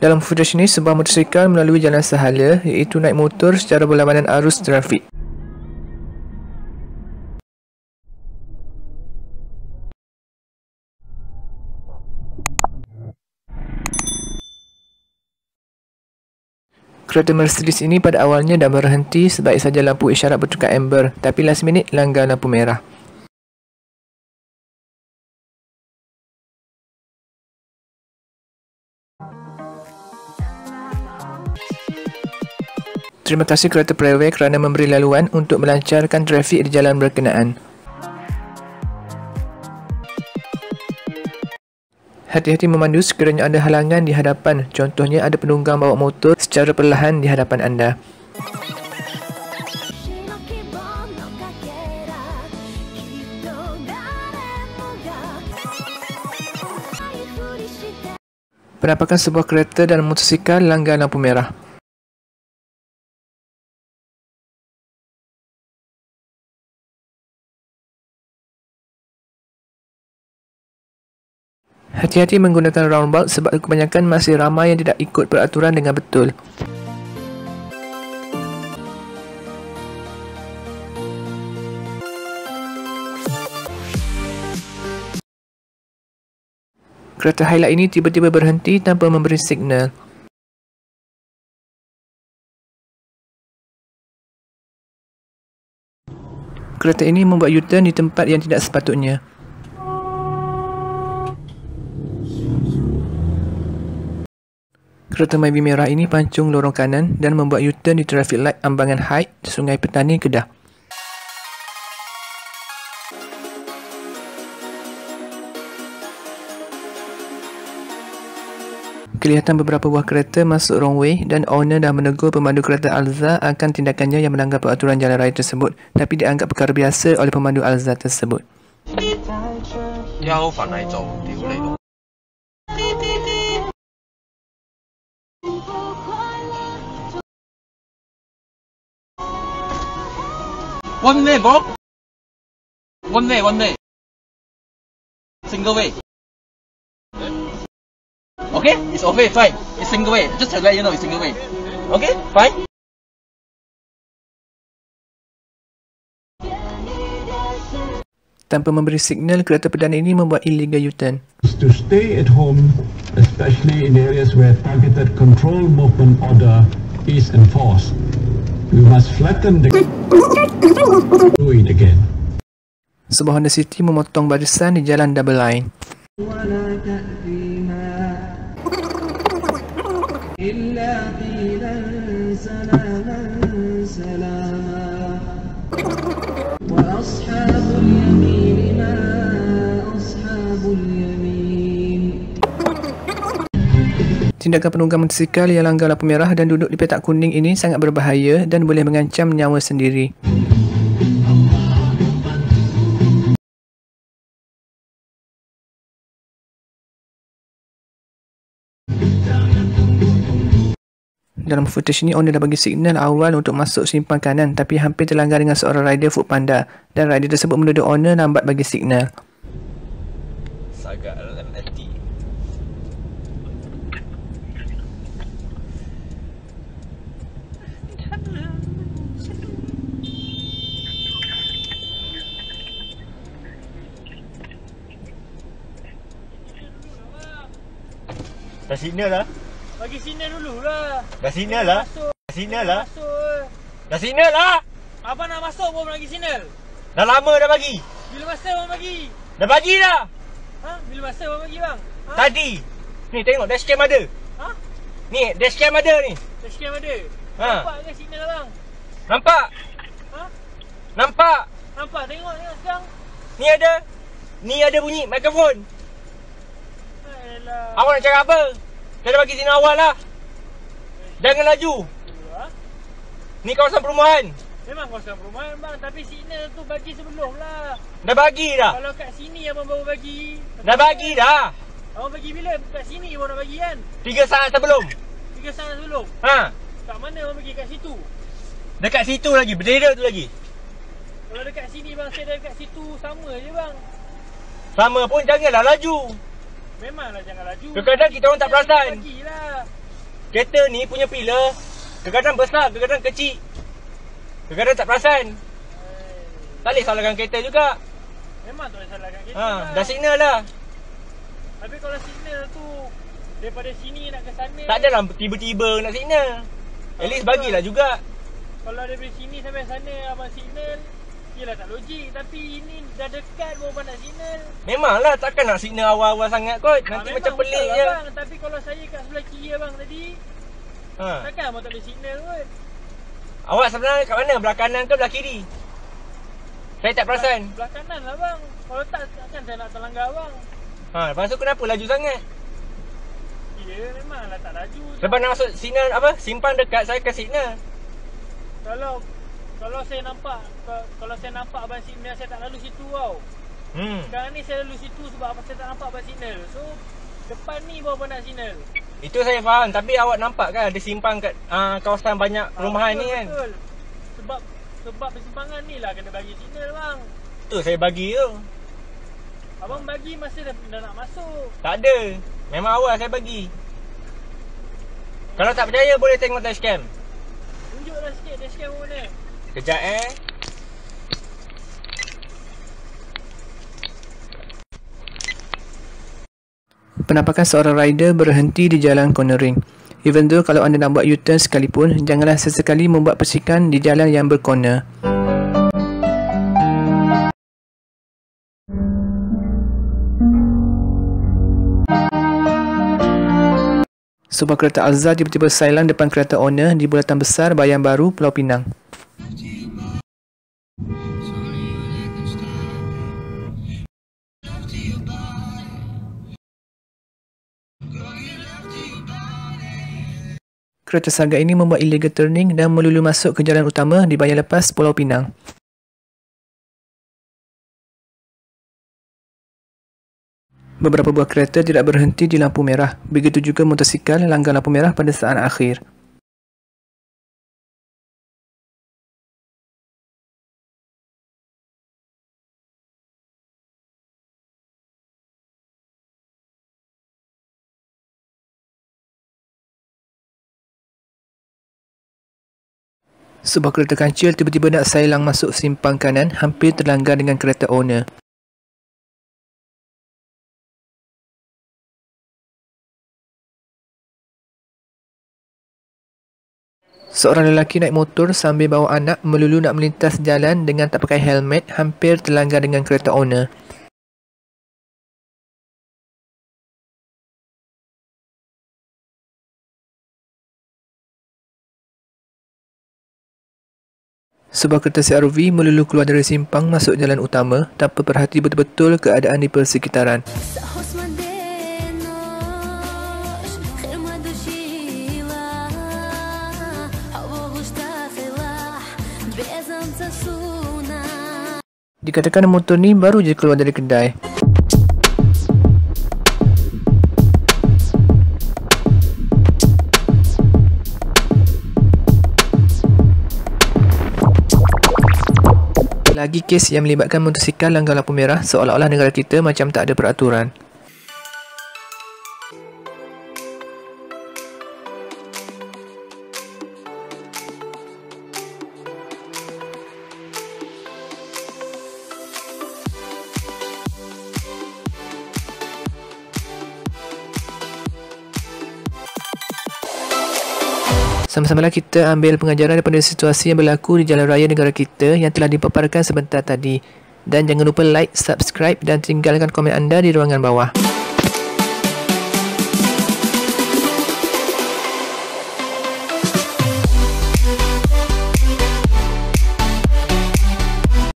Dalam footage ini, sebuah motosikal melalui jalan sahala, iaitu naik motor secara berlawanan arus trafik. Kereta Mercedes ini pada awalnya dah berhenti sebaik saja lampu isyarat bertukar amber, tapi last minute langgar lampu merah. Terima kasih kereta Preway kerana memberi laluan untuk melancarkan trafik di jalan berkenaan. Hati-hati memandu sekiranya ada halangan di hadapan, contohnya ada penunggang bawa motor secara perlahan di hadapan anda. Penampakan sebuah kereta dan motosikal langgar lampu merah. Hati-hati menggunakan roundabout sebab kebanyakan masih ramai yang tidak ikut peraturan dengan betul. Kereta Hilux ini tiba-tiba berhenti tanpa memberi signal. Kereta ini membuat U-turn di tempat yang tidak sepatutnya. Kereta Myvi merah ini pancung lorong kanan dan membuat U-turn di traffic light Ambangan Heights, Sungai Petani, Kedah. Kelihatan beberapa buah kereta masuk wrong way dan owner dah menegur pemandu kereta Alza akan tindakannya yang melanggar peraturan jalan raya tersebut, tapi dianggap perkara biasa oleh pemandu Alza tersebut. One way, bro. One way. Single way. Okay, it's okay, fine. It's single way. Just to let you know, it's single way. Okay, fine. Tanpa memberi signal, kereta perdana ini membuat illegal U-turn. To stay at home, especially in areas where targeted control movement order is enforced. We must flatten the do it again. Sebuah Honda City memotong barisan di jalan double line. Tindakan penunggang motosikal yang langgar lampu merah dan duduk di petak kuning ini sangat berbahaya dan boleh mengancam nyawa sendiri. Dalam footage ini, owner dah bagi signal awal untuk masuk simpang kanan tapi hampir terlanggar dengan seorang rider Foodpanda dan rider tersebut menuduh owner lambat bagi signal. Sagak dalam hati. Dah signal lah. Bagi signal dulu lah. Dah signal lah. Dah signal lah. Dah signal lah. Apa nak masuk pun bagi signal? Dah lama dah bagi. Bila masa abang bagi? Dah bagi dah. Ha? Bila masa abang bagi bang? Ha? Tadi. Ni tengok dashcam ada. Ha? Ni dashcam ada ni. Dashcam ada? Ha. Nampak ke signal abang? Nampak? Ha? Nampak? Nampak? Tengok sekarang. Ni ada bunyi mikrofon. Alah. Awak nak cakap apa? Saya dah bagi signal awal lah. Jangan laju. Ha? Ni kawasan perumahan. Memang kawasan perumahan bang, tapi signal tu bagi sebelum lah. Dah bagi dah. Kalau kat sini abang baru bagi. Dah bagi dah. Abang bagi bila? Kat sini abang nak bagi kan? 3 saat sebelum. 3 saat sebelum? Ha. Kat mana abang bagi? Kat situ? Dekat situ lagi, bendera tu lagi. Kalau dekat sini bang, saya dah dekat situ sama je bang. Sama pun janganlah laju. Memanglah jangan laju. Kadang-kadang kita orang tak perasan. Bagilah. kereta ni punya pillar kadang-kadang besar, kadang-kadang kecil, kadang-kadang tak perasan. Tak boleh salahkan kereta juga. Memang tak boleh salahkan kereta Dah signal lah. Tapi kalau signal tu daripada sini nak ke sana, Tak adalah tiba-tiba nak signal. At least bagilah juga. kalau daripada sini sampai sana abang signal, yelah tak logik. Tapi ini dah dekat baru abang nak signal. Memanglah takkan nak signal awal-awal sangat kot. Nanti Memang macam pelik betul je. abang. Tapi kalau saya kat sebelah kiri abang tadi, takkan abang tak boleh signal kot. Awak sebenarnya kat mana? Belah kanan ke belah kiri? Saya tak perasan. Belah kanan lah bang. Kalau tak, takkan saya nak terlanggar abang. Lepas tu kenapa laju sangat? Ya memanglah tak laju. Lepas nak masuk signal apa? Simpang dekat, saya ke signal. Kalau saya nampak abang signal, saya tak lalu situ tau. Sekarang ni saya lalu situ sebab apa, saya tak nampak abang signal. So depan ni baru abang nak signal. Itu saya faham. Tapi awak nampak kan ada simpang kat kawasan banyak perumahan betul, ni kan? Betul. Sebab persimpangan ni lah kena bagi signal bang. Tu saya bagi tu. Abang bagi masa dah nak masuk. Tak ada. Memang awal saya bagi. Kalau tak percaya boleh tengok dashcam. Tunjuklah sikit dashcam mana. Kejap Penampakan seorang rider berhenti di jalan cornering. Even though kalau anda nak buat U-turn sekalipun, janganlah sesekali membuat percikan di jalan yang bercorner. Sebuah kereta Alza tiba-tiba sailang depan kereta owner di bulatan besar Bayan Baru, Pulau Pinang. Kereta sarga ini membuat illegal turning dan melulu masuk ke jalan utama di Bayan Lepas, Pulau Pinang. Beberapa buah kereta tidak berhenti di lampu merah. Begitu juga motosikal langgar lampu merah pada saat akhir. Sebuah kereta kancil tiba-tiba nak sailang masuk simpang kanan, hampir terlanggar dengan kereta owner. Seorang lelaki naik motor sambil bawa anak melulu nak melintas jalan dengan tak pakai helmet, hampir terlanggar dengan kereta owner. Sebuah kereta CRV melulu keluar dari simpang masuk jalan utama tanpa perhati betul-betul keadaan di persekitaran. Dikatakan motor ni baru je keluar dari kedai. Lagi kes yang melibatkan motosikal langgar lampu merah, seolah-olah negara kita macam tak ada peraturan. Sama-samalah kita ambil pengajaran daripada situasi yang berlaku di jalan raya negara kita yang telah dipaparkan sebentar tadi. Dan jangan lupa like, subscribe dan tinggalkan komen anda di ruangan bawah.